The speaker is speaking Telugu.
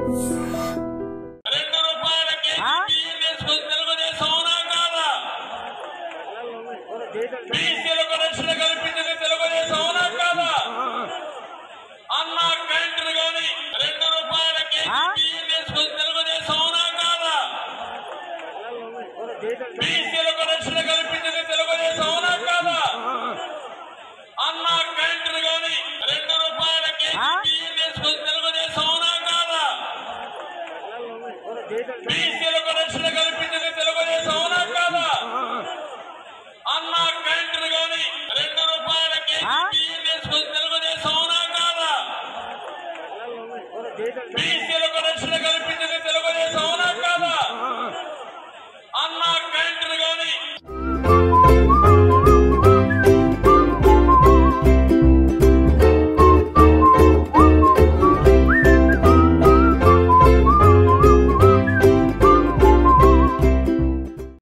రూపాయలకి తెలుగుదేశం అవునా కాదా? బీసీలకు రక్షణ కల్పించింది తెలుగుదేశం అవునా కాదా? అన్న క్యాంటీన్ గాని రూపాయలకి తెలుగుదేశం అవునా కాదా? బీసీలకు రక్షణ కల్పించింది తెలుగుదేశం అవునా కాదా? అన్న క్యాంటీన్ గాని రూపాయలకి తెలుగుదేశం అవునా కాదా? బీసీలకు రక్షణ కల్పించింది తెలుగుదేశం అవునా కాదా? అన్న క్యాంటీన్ గాని రూపాయలకి తెలుగుదేశం అవునా కాదా? బీసీలకు రక్షణ కల్పించింది